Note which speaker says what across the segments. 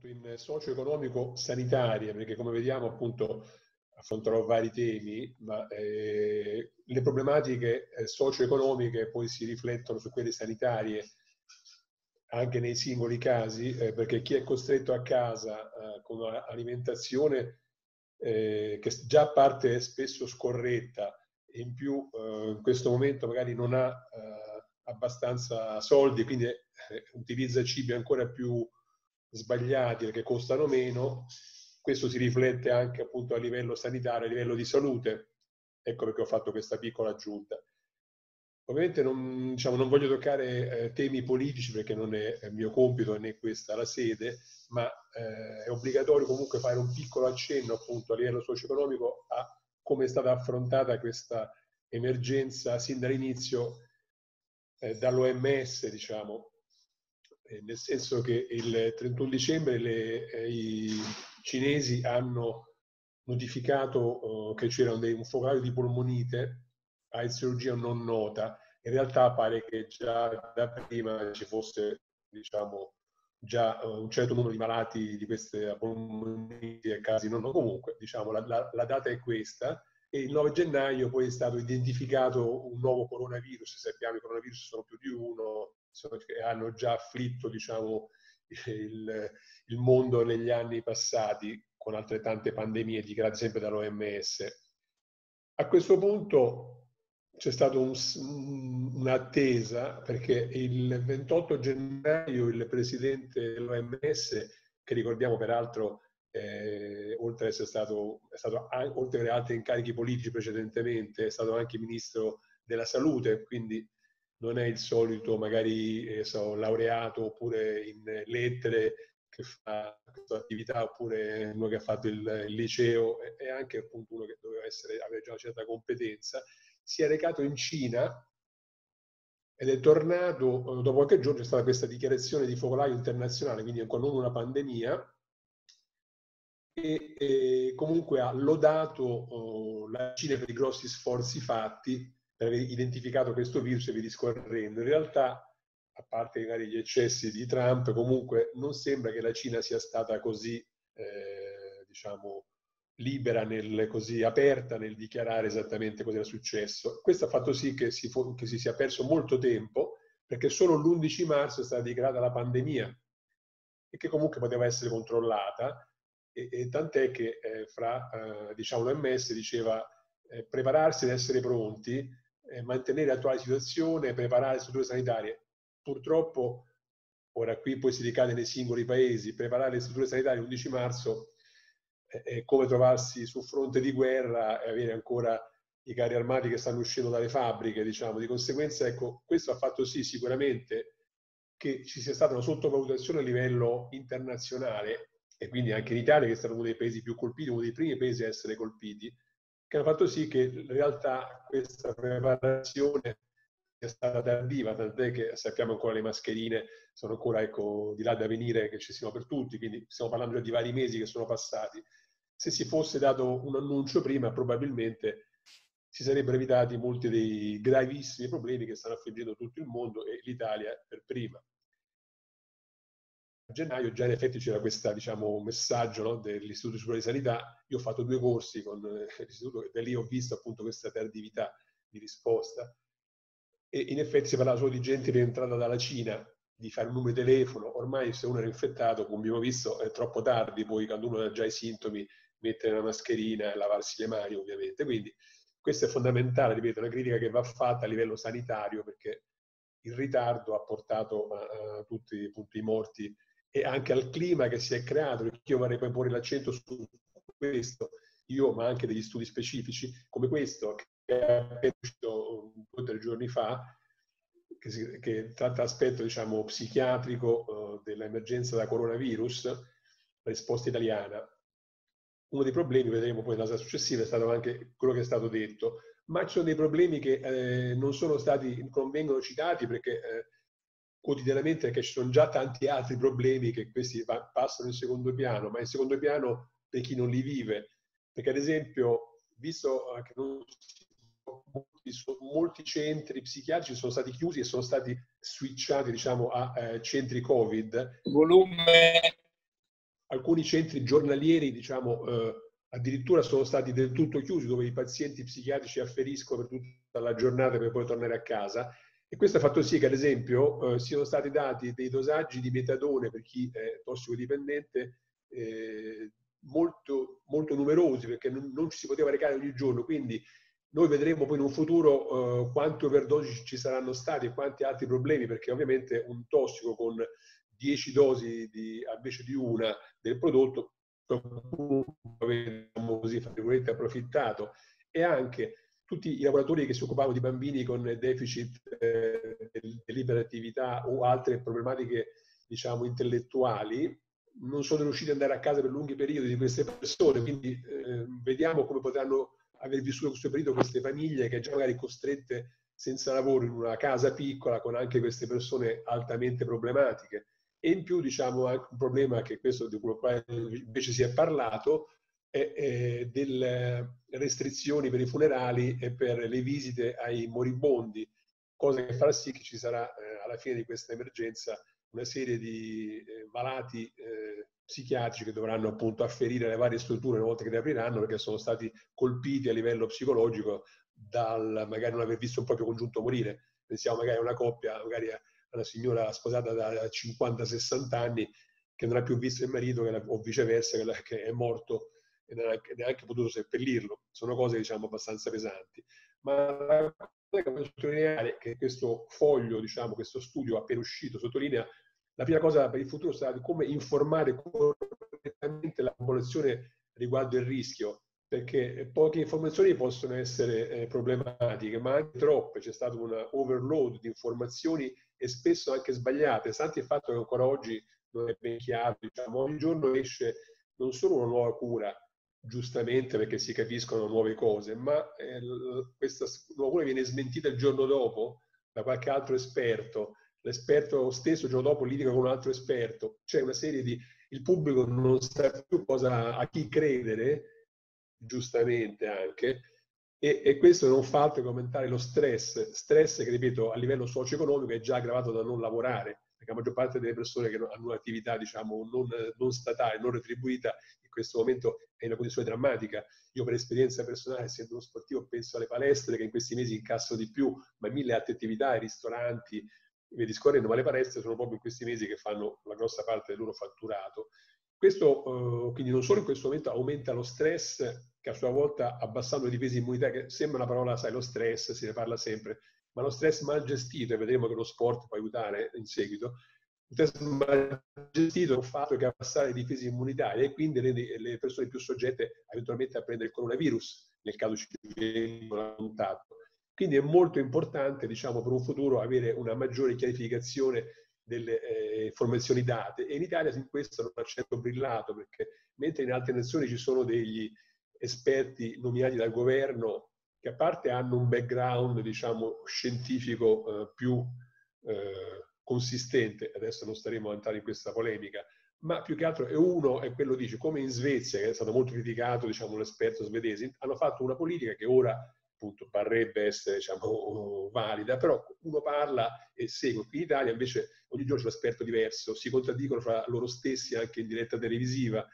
Speaker 1: appunto in socio-economico sanitaria, perché come vediamo appunto affronterò vari temi, ma le problematiche socio-economiche poi si riflettono su quelle sanitarie anche nei singoli casi, perché chi è costretto a casa con un'alimentazione che già parte spesso scorretta e in più in questo momento magari non ha abbastanza soldi, quindi utilizza cibi ancora più sbagliati perché costano meno, questo si riflette anche appunto a livello sanitario, a livello di salute. Ecco perché ho fatto questa piccola aggiunta. Ovviamente non voglio toccare temi politici perché non è mio compito né questa la sede, ma è obbligatorio comunque fare un piccolo accenno appunto a livello socio-economico a come è stata affrontata questa emergenza sin dall'inizio dall'OMS, diciamo, nel senso che il 31 dicembre i cinesi hanno notificato che c'era un focolaio di polmonite a eziologia non nota. In realtà pare che già da prima ci fosse, diciamo, già un certo numero di malati di queste polmoniti e casi non comunque, diciamo, la data è questa. E il 9 gennaio poi è stato identificato un nuovo coronavirus, sappiamo che i coronavirus sono più di uno, che hanno già afflitto, diciamo, il mondo negli anni passati con altrettante pandemie dichiarate sempre dall'OMS. A questo punto c'è stata un'attesa perché il 28 gennaio il presidente dell'OMS, che ricordiamo peraltro oltre ad essere stato oltre ad altri incarichi politici precedentemente, è stato anche ministro della salute, quindi non è il solito magari laureato oppure in lettere che fa questa attività, oppure uno che ha fatto il liceo, è anche appunto uno che doveva avere già una certa competenza. Si è recato in Cina ed è tornato, dopo qualche giorno c'è stata questa dichiarazione di focolaio internazionale, quindi ancora non una pandemia, e comunque ha lodato la Cina per i grossi sforzi fatti per aver identificato questo virus e via discorrendo. In realtà, a parte magari gli eccessi di Trump, comunque non sembra che la Cina sia stata così, diciamo, libera, così aperta nel dichiarare esattamente cosa era successo. Questo ha fatto sì che si sia perso molto tempo, perché solo l'11 marzo è stata dichiarata la pandemia e che comunque poteva essere controllata. E tant'è che diciamo, l'OMS diceva prepararsi ad essere pronti, mantenere l'attuale situazione, preparare le strutture sanitarie. Purtroppo, ora qui poi si ricade nei singoli paesi, preparare le strutture sanitarie l'11 marzo è come trovarsi sul fronte di guerra e avere ancora i carri armati che stanno uscendo dalle fabbriche, diciamo. Di conseguenza, ecco, questo ha fatto sì sicuramente che ci sia stata una sottovalutazione a livello internazionale, e quindi anche in Italia, che è stato uno dei paesi più colpiti, uno dei primi paesi a essere colpiti, che hanno fatto sì che in realtà questa preparazione sia stata tardiva, tant'è che sappiamo ancora le mascherine sono ancora, ecco, di là da venire, che ci siano per tutti, quindi stiamo parlando di vari mesi che sono passati. Se si fosse dato un annuncio prima, probabilmente si sarebbero evitati molti dei gravissimi problemi che stanno affliggendo tutto il mondo e l'Italia per prima. A gennaio già in effetti c'era questo, diciamo, messaggio, no, dell'Istituto Superiore di Sanità. Io ho fatto 2 corsi con l'istituto e da lì ho visto appunto questa tardività di risposta. E in effetti si parlava solo di gente rientrata dalla Cina, di fare un numero di telefono. Ormai se uno era infettato, come abbiamo visto, è troppo tardi, poi quando uno ha già i sintomi, mettere una mascherina e lavarsi le mani ovviamente. Quindi questo è fondamentale, ripeto, una critica che va fatta a livello sanitario, perché il ritardo ha portato a tutti appunto, i morti e anche al clima che si è creato, perché io vorrei poi porre l'accento su questo, io ma anche degli studi specifici come questo che è appena uscito 2 o 3 giorni fa, che tratta l'aspetto, diciamo, psichiatrico dell'emergenza da coronavirus, la risposta italiana. Uno dei problemi, vedremo poi nella slide successiva, è stato anche quello che è stato detto, ma ci sono dei problemi che non vengono citati perché quotidianamente, perché ci sono già tanti altri problemi che questi passano in secondo piano, ma in secondo piano per chi non li vive. Perché ad esempio, visto che molti centri psichiatrici sono stati chiusi e sono stati switchati, diciamo, a centri Covid.
Speaker 2: Volume.
Speaker 1: alcuni centri giornalieri, diciamo, addirittura sono stati del tutto chiusi, dove i pazienti psichiatrici afferiscono per tutta la giornata per poi tornare a casa. E questo ha fatto sì che, ad esempio, siano stati dati dei dosaggi di metadone per chi è tossicodipendente molto, molto numerosi, perché non ci si poteva recare ogni giorno. Quindi noi vedremo poi in un futuro quante overdosi ci saranno stati e quanti altri problemi, perché ovviamente un tossico con 10 dosi invece di una del prodotto, diciamo così, fra virgolette, approfittato. E anche tutti i lavoratori che si occupavano di bambini con deficit dell'iperattività o altre problematiche, diciamo, intellettuali, non sono riusciti ad andare a casa per lunghi periodi di queste persone. Quindi vediamo come potranno aver vissuto questo periodo queste famiglie che già magari costrette senza lavoro in una casa piccola con anche queste persone altamente problematiche. E in più, diciamo, anche un problema, che questo di cui invece si è parlato, è delle restrizioni per i funerali e per le visite ai moribondi, cosa che farà sì che ci sarà alla fine di questa emergenza una serie di malati psichiatrici che dovranno appunto afferire le varie strutture una volta che le apriranno, perché sono stati colpiti a livello psicologico dal magari non aver visto un proprio congiunto morire. Pensiamo magari a una coppia, magari a una signora sposata da 50-60 anni che non ha più visto il marito, o viceversa, che è morto e non ha neanche potuto seppellirlo. Sono cose, diciamo, abbastanza pesanti. Ma la cosa che voglio sottolineare è che questo foglio, diciamo, questo studio appena uscito, sottolinea la prima cosa per il futuro sarà come informare correttamente la popolazione riguardo il rischio, perché poche informazioni possono essere problematiche, ma anche troppe. C'è stato un overload di informazioni e spesso anche sbagliate, stante il fatto che ancora oggi non è ben chiaro. Diciamo, ogni giorno esce non solo una nuova cura, giustamente perché si capiscono nuove cose, ma questa nuova cura viene smentita il giorno dopo da qualche altro esperto. L'esperto stesso il giorno dopo litiga con un altro esperto. C'è una serie di... Il pubblico non sa più a chi credere, giustamente anche, e questo non fa altro che aumentare lo stress che, ripeto, a livello socio-economico è già aggravato da non lavorare, perché la maggior parte delle persone che hanno un'attività, diciamo, non statale, non retribuita, in questo momento è in una condizione drammatica. Io per esperienza personale, essendo uno sportivo, penso alle palestre che in questi mesi incassano di più, ma mille altre attività, ai ristoranti, via discorrendo, ma le palestre sono proprio in questi mesi che fanno la grossa parte del loro fatturato. Questo quindi non solo in questo momento aumenta lo stress, che a sua volta abbassando le difese immunitarie, che sembra una parola, sai, lo stress, se ne parla sempre, ma lo stress mal gestito, e vedremo che lo sport può aiutare in seguito, lo stress mal gestito è un fatto che abbassare le difese immunitarie e quindi rende le persone più soggette eventualmente a prendere il coronavirus, nel caso ci venga a contatto. Quindi è molto importante, diciamo, per un futuro avere una maggiore chiarificazione delle informazioni date, e in Italia in questo hanno un accento brillato, perché mentre in altre nazioni ci sono degli esperti nominati dal governo che a parte hanno un background, diciamo, scientifico più consistente, adesso non staremo a entrare in questa polemica, ma più che altro uno è quello, dice, come in Svezia, che è stato molto criticato, diciamo, l'esperto svedese, hanno fatto una politica che ora appunto parrebbe essere, diciamo, valida, però uno parla e segue. Qui in Italia invece ogni giorno c'è un esperto diverso, si contraddicono fra loro stessi anche in diretta televisiva,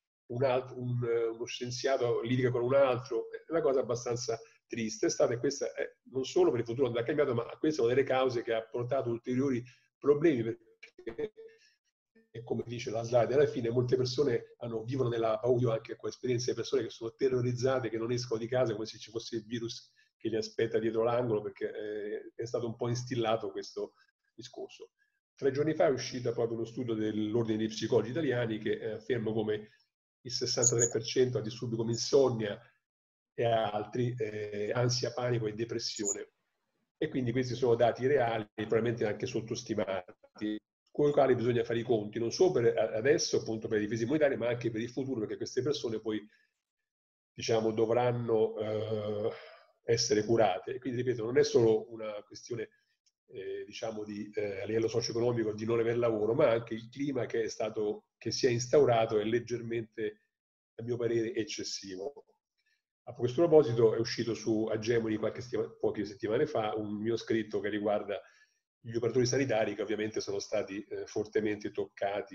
Speaker 1: uno scienziato litiga con un altro, è una cosa abbastanza triste. E questa è, non solo per il futuro non ha cambiato, ma questa è una delle cause che ha portato ulteriori problemi, perché, come dice la slide, alla fine molte persone vivono nella paura. Io anche con esperienze di persone che sono terrorizzate, che non escono di casa come se ci fosse il virus che li aspetta dietro l'angolo, perché è stato un po' instillato questo discorso. 3 giorni fa è uscito proprio uno studio dell'Ordine dei Psicologi Italiani che afferma come il 63% ha disturbi come insonnia e altri, ansia, panico e depressione. E quindi questi sono dati reali, probabilmente anche sottostimati, con i quali bisogna fare i conti, non solo per adesso, appunto, per le difese immunitarie, ma anche per il futuro, perché queste persone poi, diciamo, dovranno essere curate. E quindi, ripeto, non è solo una questione, diciamo, a livello socio-economico di non avere lavoro, ma anche il clima che si è instaurato è leggermente, a mio parere, eccessivo. A questo proposito è uscito su Agemoni poche settimane fa un mio scritto che riguarda gli operatori sanitari, che ovviamente sono stati fortemente toccati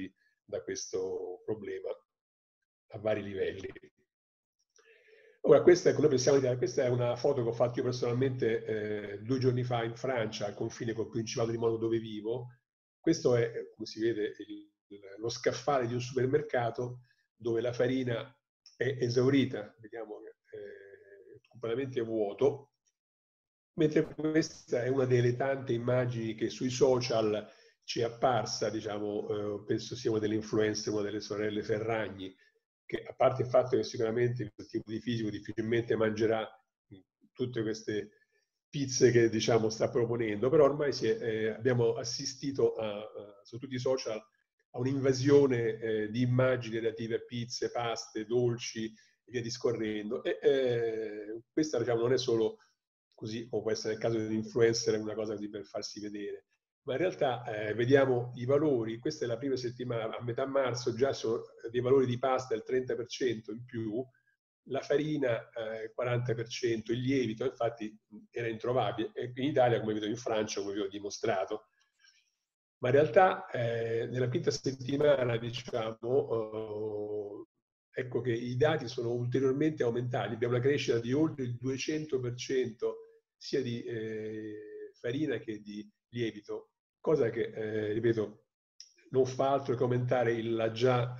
Speaker 1: da questo problema a vari livelli. Ora, questa è una foto che ho fatto io personalmente 2 giorni fa in Francia, al confine col Principato di Monaco dove vivo. Questo è, come si vede, lo scaffale di un supermercato dove la farina è esaurita, vediamo che è completamente vuoto, mentre questa è una delle tante immagini che sui social ci è apparsa, diciamo, penso sia una delle influencer, una delle sorelle Ferragni, che a parte il fatto che sicuramente questo tipo di fisico difficilmente mangerà tutte queste pizze che diciamo sta proponendo, però ormai abbiamo assistito su tutti i social a un'invasione di immagini relative a pizze, paste, dolci e via discorrendo. Questa diciamo, non è solo così, come può essere nel caso dell'influencer, una cosa così per farsi vedere, ma in realtà vediamo i valori. Questa è la prima settimana, a metà marzo già sono dei valori di pasta del 30% in più, la farina 40%, il lievito infatti era introvabile, e in Italia, come vedo in Francia, come vi ho dimostrato. Ma in realtà nella quinta settimana, diciamo, ecco che i dati sono ulteriormente aumentati, abbiamo una crescita di oltre il 200% sia di farina che di lievito, cosa che, ripeto, non fa altro che aumentare il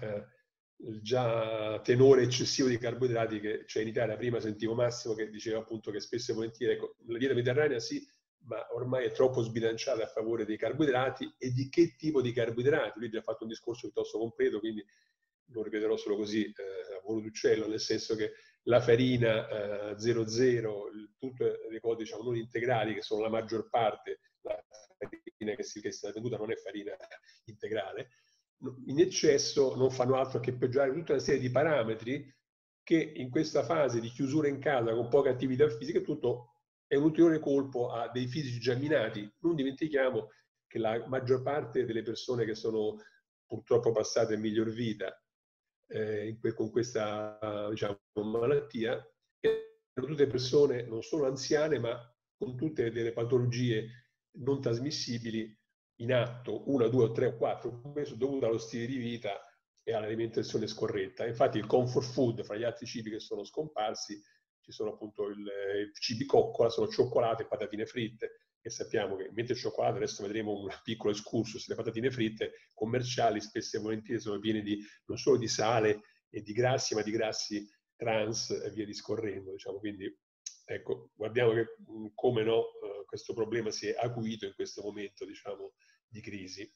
Speaker 1: già tenore eccessivo di carboidrati che c'è in Italia. Prima sentivo Massimo che diceva appunto che spesso e volentieri, ecco, la dieta mediterranea sì, ma ormai è troppo sbilanciata a favore dei carboidrati. E di che tipo di carboidrati? Lui ha fatto un discorso piuttosto completo, quindi lo ripeterò solo così a volo d'uccello, nel senso che la farina 00, tutte le cose diciamo, non integrali, che sono la maggior parte, la farina che si è venduta non è farina integrale, in eccesso non fanno altro che peggiorare tutta una serie di parametri che in questa fase di chiusura in casa con poca attività fisica tutto è un ulteriore colpo a dei fisici già minati. Non dimentichiamo che la maggior parte delle persone che sono purtroppo passate in miglior vita con questa diciamo, malattia erano tutte persone non solo anziane ma con tutte delle patologie non trasmissibili in atto, 1, 2, 3 o 4, questo dovuto allo stile di vita e all'alimentazione scorretta. Infatti il comfort food, fra gli altri cibi che sono scomparsi, ci sono appunto i cibi coccola, sono cioccolate e patatine fritte, che sappiamo che mentre il cioccolato, adesso vedremo un piccolo excursus, le patatine fritte commerciali spesso e volentieri sono piene non solo di sale e di grassi, ma di grassi trans e via discorrendo. Diciamo. Quindi ecco, guardiamo che come no, questo problema si è acuito in questo momento diciamo, di crisi.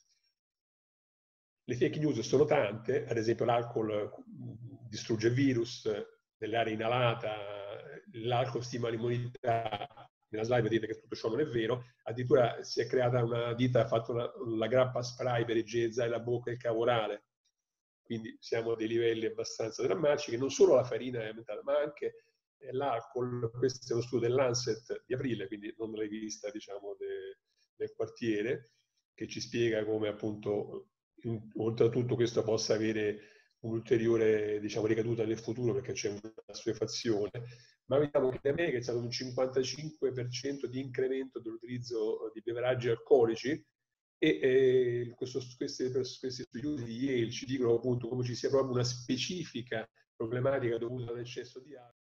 Speaker 1: Le fake news sono tante, ad esempio l'alcol distrugge il virus, nell'aria inalata, l'alcol stimola l'immunità. Nella slide vedete che tutto ciò non è vero, addirittura si è creata una ditta, ha fatto la grappa spray per igienizzare la bocca e il cavo orale, quindi siamo a dei livelli abbastanza drammatici, che non solo la farina è aumentata, ma anche l'alcol. Questo è uno studio dell'Lancet di aprile, quindi non la rivista diciamo, del quartiere, che ci spiega come appunto oltre a tutto questo possa avere un'ulteriore diciamo, ricaduta nel futuro perché c'è una assuefazione, ma vediamo che in America è stato un 55% di incremento dell'utilizzo di beveraggi alcolici e questi studi di Yale ci dicono appunto come ci sia proprio una specifica problematica dovuta all'eccesso di alcol.